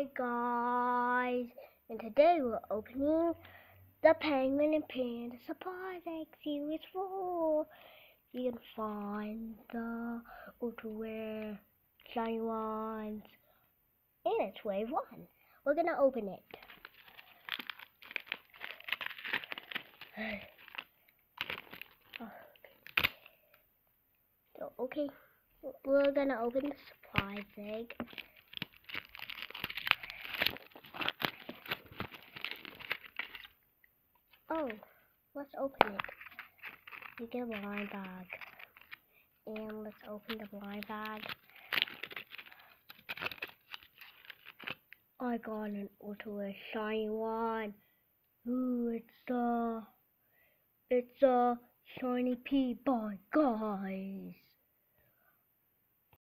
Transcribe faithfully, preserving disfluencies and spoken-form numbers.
Hi guys, and today we're opening the Penguin and Panda Surprise Egg Series four. You can find the ultra shiny ones in its wave one. We're gonna open it. So, okay, we're gonna open the surprise egg. Oh, let's open it. You get a blind bag. And let's open the blind bag. I got an ultra shiny one. Ooh, it's a, it's a shiny pea bar, guys.